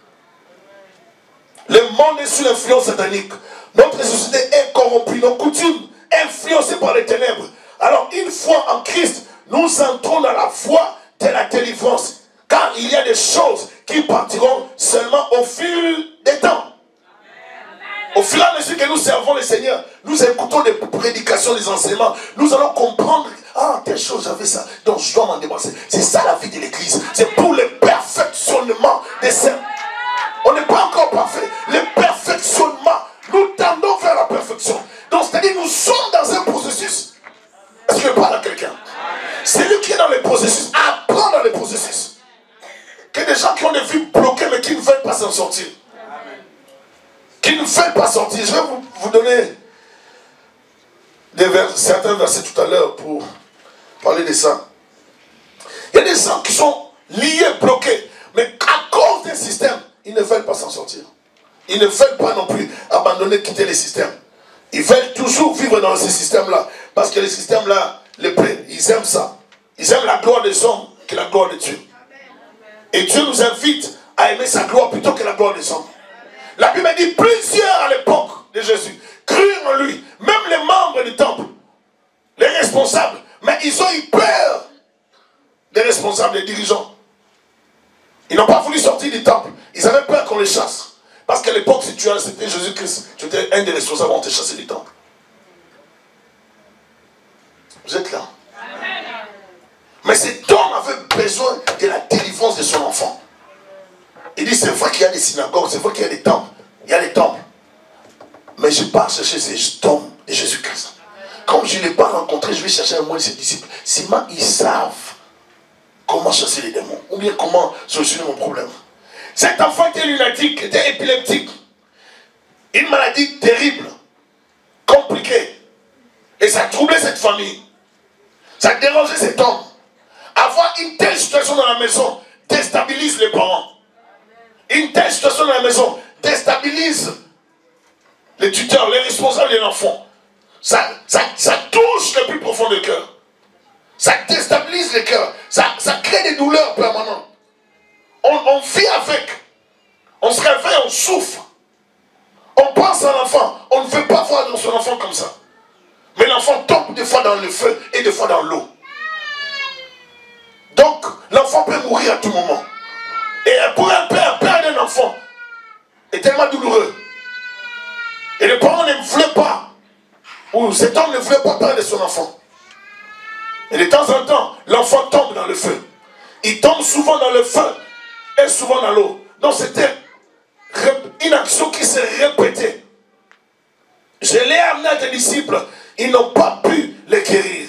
Le monde est sous l'influence satanique. Notre société est corrompue. Nos coutumes influencées par les ténèbres. Alors une fois en Christ, nous entrons dans la voie de la délivrance. Car il y a des choses qui partiront seulement au fil des temps. Au fur et à mesure que nous servons le Seigneur, nous écoutons des prédications, des enseignements, nous allons comprendre, ah, telle chose, j'avais ça, donc je dois m'en débarrasser. C'est ça la vie de l'église. C'est pour le perfectionnement des saints. On n'est pas encore parfait. Le perfectionnement, nous tendons vers la perfection. Donc, c'est-à-dire, nous sommes dans un processus. Est-ce que je parle à quelqu'un? C'est lui qui est dans le processus, apprend dans le processus. Que des gens qui ont des vies bloquées, mais qui ne veulent pas s'en sortir. Qui ne veulent pas sortir. Je vais vous, vous donner des vers, certains versets tout à l'heure pour parler de ça. Il y a des gens qui sont liés, bloqués, mais à cause des systèmes, ils ne veulent pas s'en sortir. Ils ne veulent pas non plus abandonner, quitter les systèmes. Ils veulent toujours vivre dans ces systèmes-là, parce que les systèmes-là les plaît. Ils aiment ça. Ils aiment la gloire des hommes que la gloire de Dieu. Et Dieu nous invite à aimer sa gloire plutôt que la gloire des hommes. La Bible dit, plusieurs à l'époque de Jésus crurent en lui, même les membres du temple, les responsables, mais ils ont eu peur des responsables, des dirigeants. Ils n'ont pas voulu sortir du temple. Ils avaient peur qu'on les chasse. Parce qu'à l'époque, si tu as accepté Jésus-Christ, tu étais un des responsables, on t'a chassé du temple. Vous êtes là? Mais cet homme avait besoin de la délivrance de son enfant. Il dit, c'est vrai qu'il y a des synagogues, c'est vrai qu'il y a des temples. Il y a des temples. Mais je ne vais pas chercher ces tombes de Jésus-Christ. comme je ne l'ai pas rencontré, je vais chercher un moins de ses disciples. Seulement, ils savent comment chasser les démons, ou bien comment solutionner mon problème. Cet enfant était lunatique, était épileptique. Une maladie terrible, compliquée. Et ça troublait cette famille. Ça dérangeait cet homme. Avoir une telle situation dans la maison déstabilise les parents. Une telle situation dans la maison déstabilise les tuteurs, les responsables de l'enfant. Ça, ça, ça touche le plus profond du cœur. Ça déstabilise le cœur. Ça, ça crée des douleurs permanentes. On, on vit avec. On se réveille, on souffre. On pense à l'enfant. On ne veut pas voir dans son enfant comme ça. Mais l'enfant tombe des fois dans le feu et des fois dans l'eau. Donc, l'enfant peut mourir à tout moment. Et pour un père, perdre un enfant est tellement douloureux. Et les parents ne voulaient pas, ou cet homme ne voulait pas perdre son enfant. Et de temps en temps, l'enfant tombe dans le feu. Il tombe souvent dans le feu et souvent dans l'eau. Donc c'était une action qui s'est répétée. Je l'ai amené à des disciples, ils n'ont pas pu les guérir.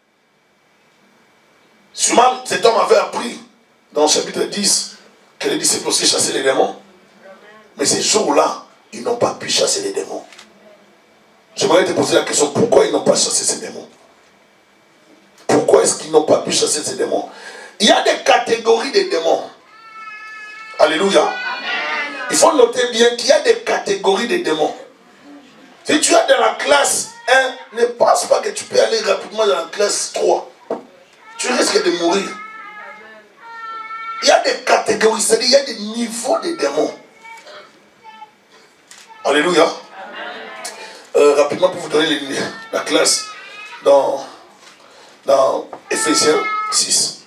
Sûrement, cet homme avait appris dans le chapitre dix que les disciples aussi chassaient les démons. Mais ces jours-là, ils n'ont pas pu chasser les démons. J'aimerais te poser la question, pourquoi ils n'ont pas chassé ces démons? Pourquoi est-ce qu'ils n'ont pas pu chasser ces démons? Il y a des catégories de démons. Alléluia. Amen. Il faut noter bien qu'il y a des catégories de démons. Si tu es dans la classe un, ne pense pas que tu peux aller rapidement dans la classe trois. Tu risques de mourir. Il y a des catégories, c'est-à-dire il y a des niveaux de démons. Alléluia. Euh, rapidement pour vous donner les, la classe dans, dans Ephésiens six.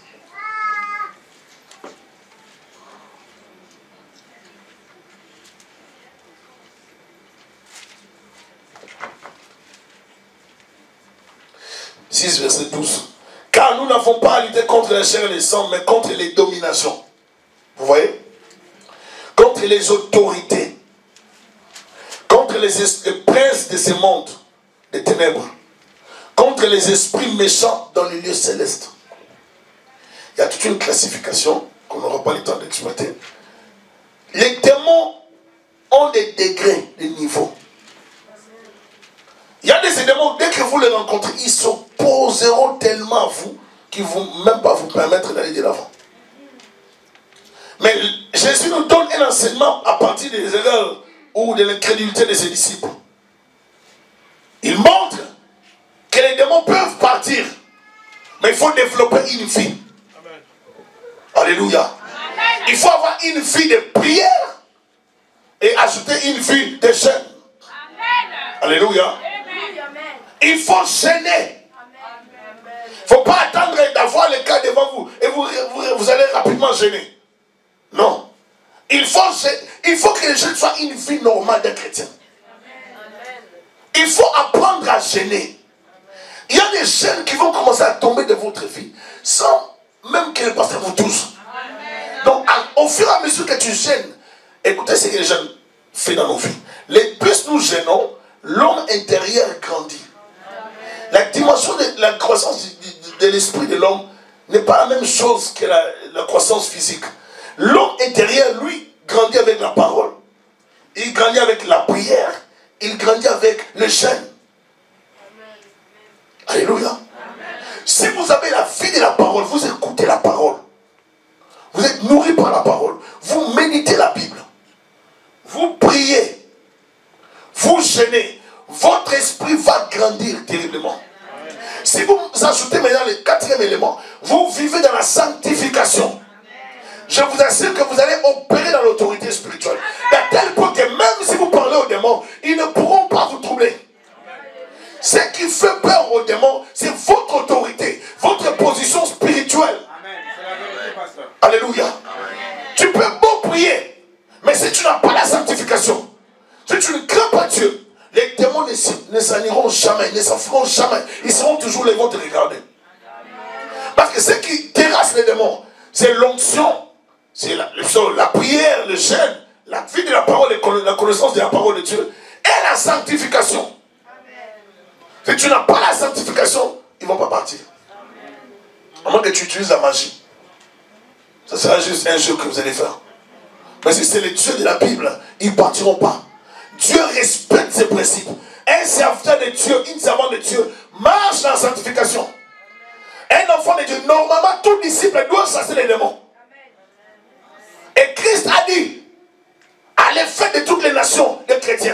six, verset douze. Car nous n'avons pas à lutter contre la chair et le sang, mais contre les dominations. Vous voyez? Contre les autorités. Contre les, les princes de ce monde, des ténèbres. Contre les esprits méchants dans les lieux célestes. Il y a toute une classification qu'on n'aura pas le temps d'exploiter. Les démons ont des degrés, des niveaux. Il y a des démons, dès que vous les rencontrez, ils s'opposeront tellement à vous qu'ils ne vont même pas vous permettre d'aller de l'avant. Mais Jésus nous donne un enseignement à partir des erreurs ou de l'incrédulité de ses disciples. Il montre que les démons peuvent partir, mais il faut développer une vie. Amen. Alléluia. Amen. Il faut avoir une vie de prière et ajouter une vie de jeûne. Alléluia. Amen. Il faut gêner. Il ne faut pas attendre d'avoir le cas devant vous et vous, vous, vous allez rapidement gêner. Non. Il faut, il faut que les jeunes soient une vie normale d'un chrétien. Il faut apprendre à gêner. Il y a des jeunes qui vont commencer à tomber de votre vie sans même que le pasteur vous touche. Donc, à, au fur et à mesure que tu gênes, écoutez ce que les jeunes font dans nos vies. Les plus nous gênons, l'homme intérieur grandit. La dimension de la croissance de, de, de l'esprit de l'homme n'est pas la même chose que la, la croissance physique. L'homme intérieur, lui, grandit avec la parole. Il grandit avec la prière. Il grandit avec le jeûne. Alléluia. Amen. Si vous avez la vie de la parole, vous écoutez la parole. Vous êtes nourri par la parole. Vous méditez la Bible. Vous priez. Vous jeûnez. Votre esprit va grandir terriblement. Amen. Si vous ajoutez maintenant le quatrième élément, vous vivez dans la sanctification. Je vous assure que vous allez opérer dans l'autorité spirituelle. À tel point que même si vous parlez aux démons, ils ne pourront pas vous troubler. Ce qui fait peur aux démons, c'est votre autorité, votre position spirituelle. Amen. C'est la vérité, pasteur. Alléluia. Amen. Tu peux beau prier, mais si tu n'as pas la sanctification, si tu ne crains pas Dieu, les démons ne, ne s'en iront jamais, ne s'en feront jamais. Ils seront toujours les vont te regarder. Parce que ce qui terrasse les démons, c'est l'onction. C'est la, la prière, le jeûne, la vie de la parole, la connaissance de la parole de Dieu et la sanctification. Amen. Si tu n'as pas la sanctification, ils ne vont pas partir. À moins que tu utilises la magie. Ça sera juste un jeu que vous allez faire. Mais si c'est les dieux de la Bible, ils ne partiront pas. Dieu respecte ses principes. Un serviteur de Dieu, une servante de Dieu, marche dans la sanctification. Un enfant de Dieu, normalement, tout disciple doit chasser les démons. Et Christ a dit, allez faire de toutes les nations des chrétiens.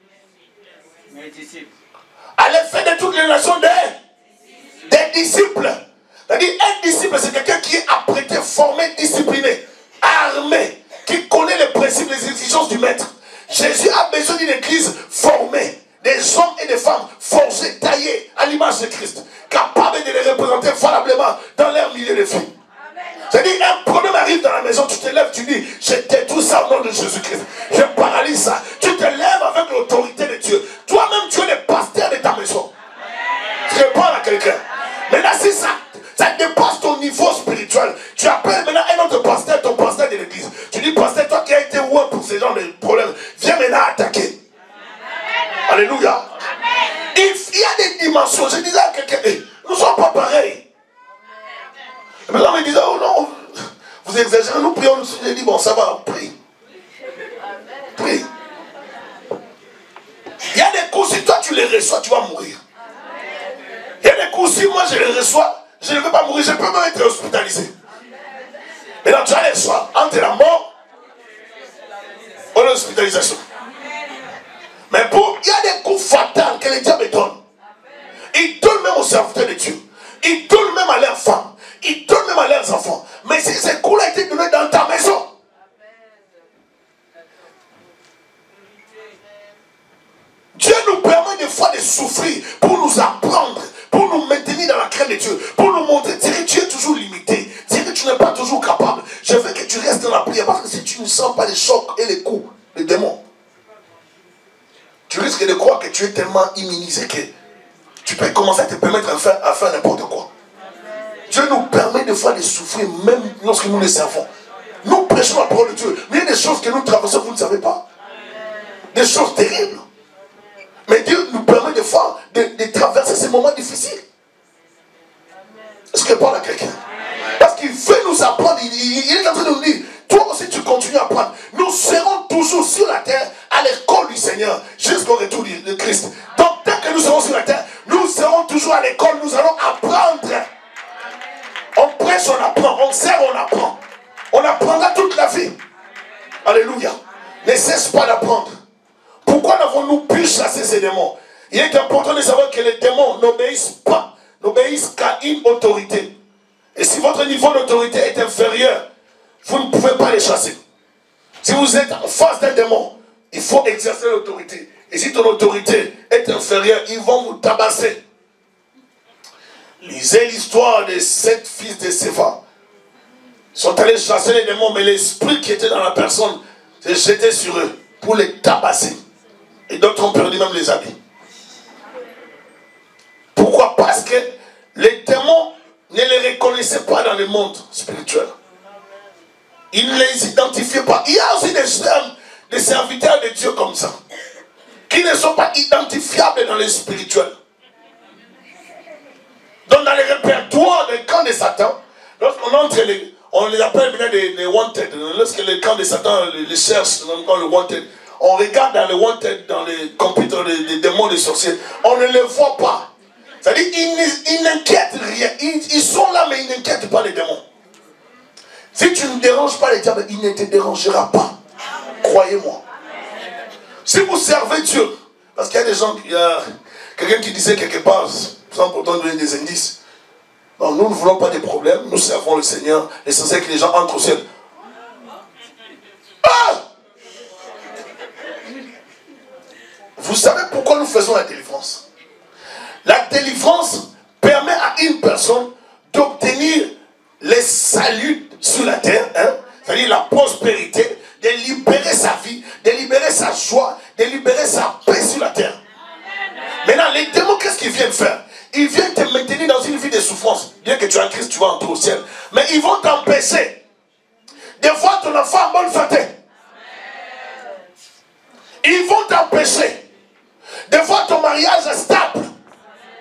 Allez faire de toutes les nations des, des disciples. C'est-à-dire, un disciple, c'est quelqu'un qui est apprêté, formé, discipliné, armé, qui connaît les principes, les exigences du maître. Jésus a besoin d'une église formée, des hommes et des femmes forgés, taillés à l'image de Christ, capables de les représenter valablement dans leur milieu de vie. C'est-à-dire, un problème arrive dans la maison, tu te lèves, tu dis, je détruis ça au nom de Jésus-Christ. Je paralyse ça. Tu te lèves avec l'autorité de Dieu. Toi-même, tu es le pasteur de ta maison. Tu réponds à quelqu'un. Maintenant, si ça, ça dépasse ton niveau spirituel, tu appelles maintenant un autre pasteur, ton pasteur de l'église. Tu dis, pasteur, toi qui as été oué pour ces gens de problèmes, viens maintenant attaquer. Alléluia. Il y a des dimensions. Je disais à quelqu'un, hey, nous ne sommes pas pareils. Et maintenant, on me disait, oh non, vous exagérez, nous prions. J'ai dit, bon, ça va, prie. Prie. Il y a des coups, si toi tu les reçois, tu vas mourir. Il y a des coups, si moi je les reçois, je ne vais pas mourir, je peux même être hospitalisé. Maintenant, tu as les choix entre la mort ou l'hospitalisation. Mais pour, il y a des coups fatals que les diables donnent. Ils donnent même aux serviteurs de Dieu. Ils donnent même à leurs femmes. Ils donnent même à leurs enfants. Mais si ces coups-là ont été donnés dans ta maison, Dieu nous permet des fois de souffrir pour nous apprendre, pour nous maintenir dans la crainte de Dieu, pour nous montrer, Thierry, tu es toujours limité, Thierry, tu n'es pas toujours capable. Je veux que tu restes dans la prière, parce que si tu ne sens pas les chocs et les coups, les démons, tu risques de croire que tu es tellement immunisé que tu peux commencer à te permettre à faire, à faire n'importe quoi. Dieu nous permet des fois de souffrir, même lorsque nous les servons. Nous prêchons la parole de Dieu, mais il y a des choses que nous traversons, vous ne savez pas. Des choses terribles. Mais Dieu nous permet des fois de, de traverser ces moments difficiles. Est-ce que parle à quelqu'un? Parce qu'il veut nous apprendre, il, il, il est en train de nous dire, toi aussi tu continues à apprendre. Nous serons toujours sur la terre à l'école du Seigneur jusqu'au retour de Christ. Donc tant que nous serons sur la terre, nous serons toujours à l'école, nous allons apprendre. On prêche, on apprend, on sert, on apprend. On apprendra toute la vie. Alléluia. Ne cesse pas d'apprendre. Pourquoi n'avons-nous pu chasser ces démons? Il est important de savoir que les démons n'obéissent pas, n'obéissent qu'à une autorité. Et si votre niveau d'autorité est inférieur, vous ne pouvez pas les chasser. Si vous êtes en face d'un démon, il faut exercer l'autorité. Et si ton autorité est inférieure, ils vont vous tabasser. Lisez l'histoire des sept fils de Séva. Ils sont allés chasser les démons, mais l'esprit qui était dans la personne s'est jeté sur eux pour les tabasser. Et d'autres ont perdu même les habits. Pourquoi? Parce que les démons ne les reconnaissaient pas dans le monde spirituel. Ils ne les identifiaient pas. Il y a aussi des, des serviteurs de Dieu comme ça, qui ne sont pas identifiables dans le spirituel. Donc dans les répertoires des camps de Satan, lorsqu'on entre, les, on les appelle maintenant les, les wanted. Lorsque les camps de Satan les, les cherchent dans le wanted, on regarde dans le wanted, dans les computers des, des démons, des sorciers, on ne les voit pas. C'est-à-dire ils n'inquiètent rien. Ils, ils sont là, mais ils n'inquiètent pas les démons. Si tu ne déranges pas les diables, il ne te dérangera pas. Croyez-moi. Si vous servez Dieu, parce qu'il y a des gens, il y a quelqu'un qui disait quelque part, sans pourtant donner des indices, non, nous ne voulons pas de problèmes, nous servons le Seigneur, l'essentiel que les gens entrent au ciel. Ah! Vous savez pourquoi nous faisons la délivrance? La délivrance permet à une personne d'obtenir les saluts sur la terre, hein? C'est-à-dire la prospérité, de libérer sa vie, de libérer sa joie, de libérer sa paix sur la terre. Maintenant, les démons, qu'est-ce qu'ils viennent faire? Ils viennent te maintenir dans une vie de souffrance. Bien que tu es en Christ, tu vas entrer au ciel. Mais ils vont t'empêcher de voir ton enfant en bonne santé. Ils vont t'empêcher de voir ton mariage stable.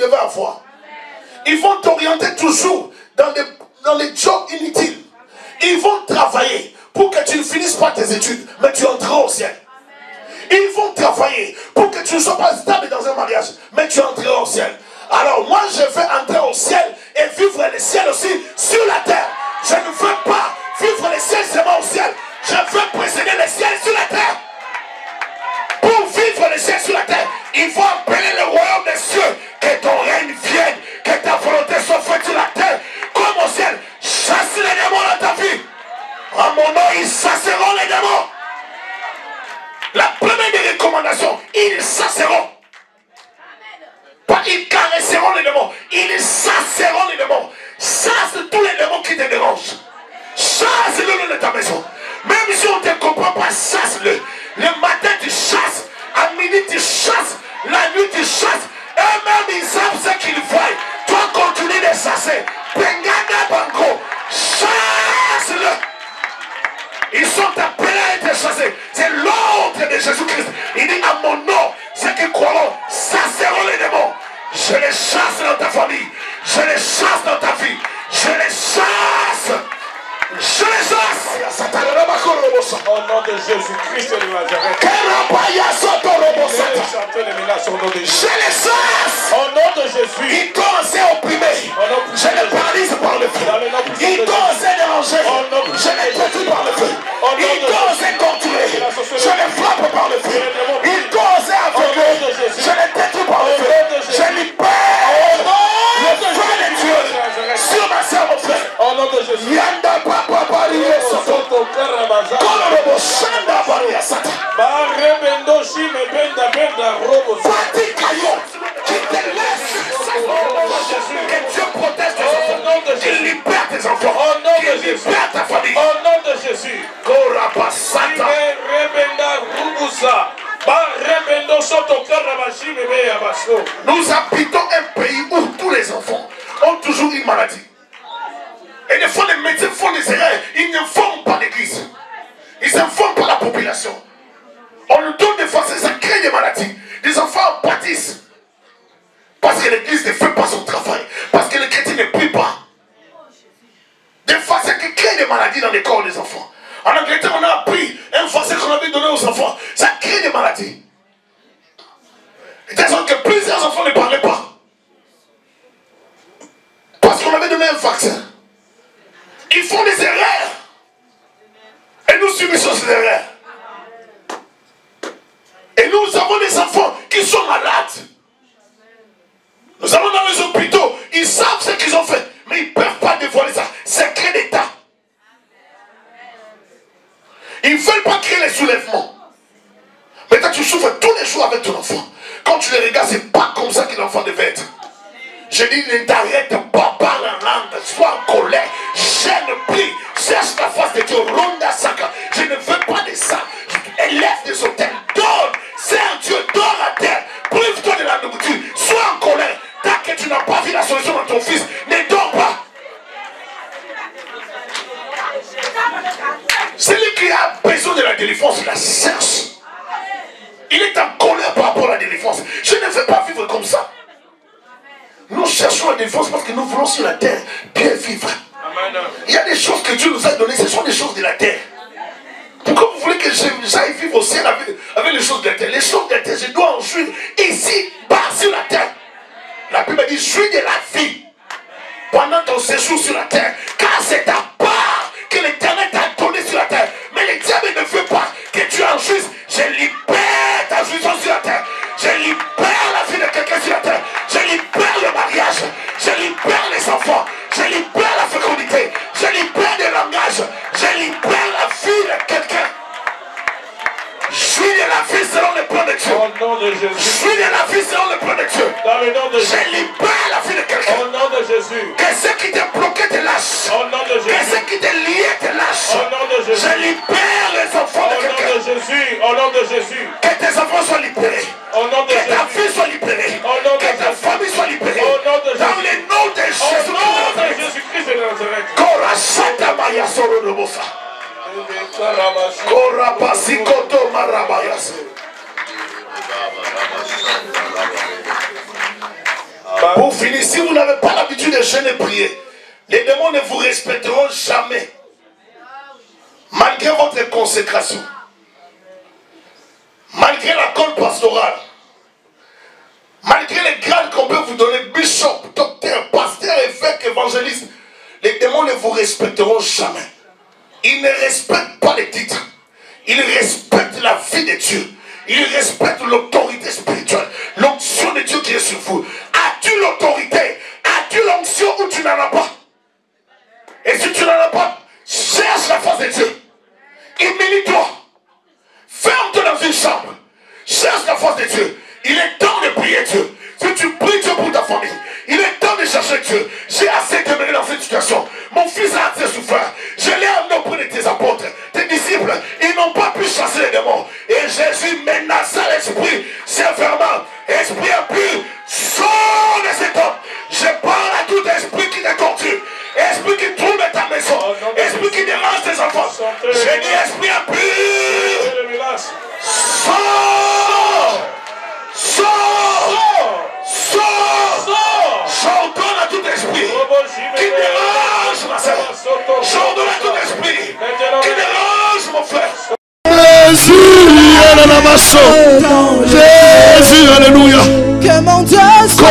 lever à foi. Ils vont t'orienter toujours dans les, dans les jobs inutiles. Ils vont travailler pour que tu ne finisses pas tes études, mais tu entreras au ciel. Ils vont travailler pour que tu ne sois pas stable dans un mariage, mais tu entreras au ciel. Alors moi je veux entrer au ciel et vivre le ciel aussi sur la terre. Je ne veux pas vivre le ciel seulement au ciel. Je veux précéder le ciel sur la terre. Pour vivre le ciel sur la terre, il faut appeler le royaume des cieux. Que ton règne vienne, que ta volonté soit faite sur la terre comme au ciel. Chasse les démons dans ta vie. En mon nom, ils chasseront les démons. La première des recommandations, ils chasseront. Pas ils caresseront les démons, ils chasseront les démons. Chasse tous les démons qui te dérangent. Chasse-le de ta maison. Même si on ne te comprend pas, chasse-le. Le matin tu chasses, à midi tu chasses, la nuit tu chasses. Eux-mêmes ils savent ce qu'ils voient. Toi continue de chasser. Pengana Banco, chasse-le. Ils sont appelés à être chassés. C'est l'ordre de Jésus-Christ. Il dit à mon nom, ceux qui croiront chasseront les démons. Je les chasse dans ta famille. Je les chasse dans ta vie. Je les chasse. Je les chasse. Au nom de Jésus-Christ de Nazareth. Je les chasse. Au nom de Jésus. Ils t'ont assez opprimé. Je les paralyse par le feu. Ils t'ont assez dérangé. Je les détruis par le feu. Ils t'ont assez torturé. Je les frappe par le feu. Ils t'ont assez aveuglé. Je les détruis par le feu. Je libère le feu de Dieu sur ma sœur, mon frère. Au nom de Jésus. Yanda papa pari soto. Kolobo shanda bari asata. Fatikayo, qui te laisse. Que Dieu protège tes enfants. Qu'il libère tes enfants. Au nom de Qu'il Jésus. libère ta famille. Au nom de Jésus. Korapasata. Nous habitons un pays où tous les enfants ont toujours une maladie. Et des fois les médecins font des erreurs. Ils n'informent pas l'église. Ils n'informent pas la population. On nous donne des vaccins, ça crée des maladies. Des enfants pâtissent. Parce que l'église ne fait pas son travail. Parce que les chrétiens ne prient pas. Des vaccins qui créent des maladies dans les corps des enfants. En Angleterre, on a appris un vaccin qu'on avait donné aux enfants. Ça crée des maladies. Et de sorte que plusieurs enfants ne parlaient pas. Parce qu'on avait donné un vaccin. Ils font des erreurs. Et nous subissons ces erreurs. Et nous avons des enfants qui sont malades. Nous allons dans les hôpitaux. Ils savent ce qu'ils ont fait. Mais ils ne peuvent pas dévoiler ça. Secret d'État. Ils ne veulent pas créer les soulèvements. Maintenant tu souffres tous les jours avec ton enfant. Quand tu les regardes, c'est pas comme ça que l'enfant devait être. Je dis, ne t'arrête pas, parle en langue, sois en colère, gêne, prie, cherche la face de Dieu, ronda saka. Je ne veux pas de ça. Élève des hôtels, donne, c'est un Dieu, donne à terre, prive-toi de la nourriture, sois en colère. Tant que tu n'as pas vu la solution dans ton fils, ne dors pas. Celui qui a besoin de la délivrance, il la cherche. Il est en colère par rapport à la délivrance. Je ne veux pas vivre comme ça. Nous cherchons la délivrance parce que nous voulons sur la terre bien vivre. Il y a des choses que Dieu nous a données, ce sont des choses de la terre. Pourquoi vous voulez que j'aille vivre au ciel avec, avec les choses de la terre? Les choses de la terre, je dois en jouir ici, bas sur la terre. La Bible dit, jouis de la vie pendant ton séjour sur la terre. Car c'est ta part que l'Éternel t'a donné sur la terre. Mais le diable ne veut pas que tu en jouisses. Je libère ta jouissance sur la terre. Je libère la vie de quelqu'un sur la terre. Je libère le mariage. Je libère les enfants. Je libère la fécondité. Je libère le langage. Je libère la vie de quelqu'un. Jouis de la vie selon le plan de Dieu. Au nom de Jésus. Jouis de la vie selon le plan de Dieu. Dans le nom de Jésus. Je libère la vie de quelqu'un. Au nom de Jésus. Que ceux qui t'ont bloqué te lâchent. Au nom de Que Jésus. ceux qui t'ont lié te lâchent. Au nom de Jésus. Je libère les enfants de Au nom quelqu'un. de Jésus. Au nom de Jésus. Que tes enfants soient libérés. Au nom de Que ta Jésus. fille soit libérée. Au nom de Que ta Jésus. famille soit libérée. Au nom de Dans Jésus. le nom de Au Jésus. nom de Jésus-Christ de Nazareth. Kora Santa Maya Soro de Bosa. Kora Pasikoto Marabayas. Si vous n'avez pas l'habitude de jeûner et prier, les démons ne vous respecteront jamais. Malgré votre consécration, malgré la colle pastorale, malgré les grades qu'on peut vous donner, bishop, docteur, pasteur, évêque, évangéliste, les démons ne vous respecteront jamais. Ils ne respectent pas les titres. Ils respectent la vie de Dieu. Ils respectent l'autorité spirituelle. L'onction de Dieu qui est sur vous. As-tu l'autorité? As-tu l'onction ou tu n'en as pas? Et si tu n'en as pas, cherche la face de Dieu. Humilie-toi. Ferme-toi dans une chambre. Cherche la face de Dieu. Il est temps de prier Dieu. Si tu pries Dieu pour ta famille, il est temps de chercher Dieu. J'ai assez demeuré dans cette situation. Mon fils a assez souffert. Je l'ai amené auprès de tes apôtres, tes disciples. Ils n'ont pas pu chasser les démons. Et Jésus menaça l'esprit sévèrement. Esprit impur, sors de cet homme. Je parle à tout esprit qui te torture. Esprit qui trouble ta maison. Esprit qui dérange tes enfants. J'ai dit esprit impur. Sors. Sors. Sors. J'ordonne à tout esprit qui dérange ma soeur. J'ordonne à tout esprit qui dérange mon frère. Jésus, Jésus, alléluia. Que mon Dieu soit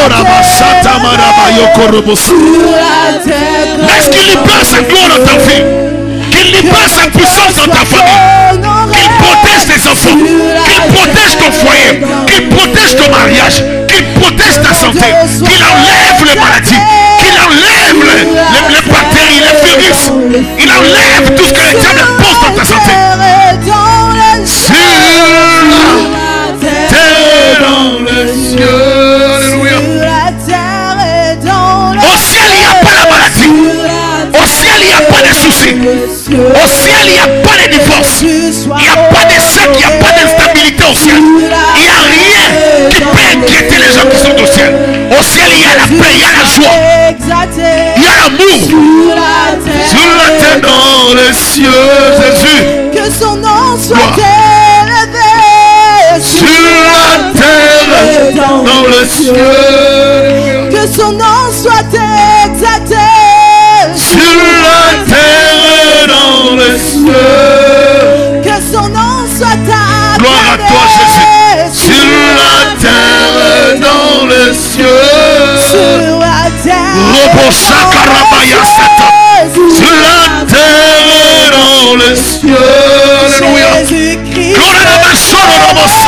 laisse qu'il libère sa gloire dans ta vie, qu'il libère sa puissance dans ta famille, qu'il protège tes enfants, qu'il protège ton foyer, qu'il protège ton mariage, qu'il protège ta santé, qu'il enlève les maladies, qu'il enlève les, les, les bactéries, les virus, il enlève tout ce que le diable pose dans ta santé. Sur la terre, dans les cieux, alléluia. Au ciel, il n'y a pas la maladie. Au ciel, il n'y a pas de soucis. Au ciel, il n'y a pas de divorce. Il n'y a pas de sec, il n'y a pas d'instabilité au ciel. Il n'y a rien qui peut inquiéter les gens qui sont au ciel. Au ciel, il y a la paix, il y a la joie, il y a l'amour. Sur la terre, dans les cieux, Jésus. Que son nom soit élevé. Sur la terre, dans les cieux. Que son nom soit exalté. Sur la terre, dans les cieux. Que son nom soit acclamé. Gloire à toi, Jésus. Sur la terre, dans les cieux. Sur la terre. Robosa Karabaya Satan. Sur la terre, dans les cieux. Alléluia. Jésus-Christ. Gloire à la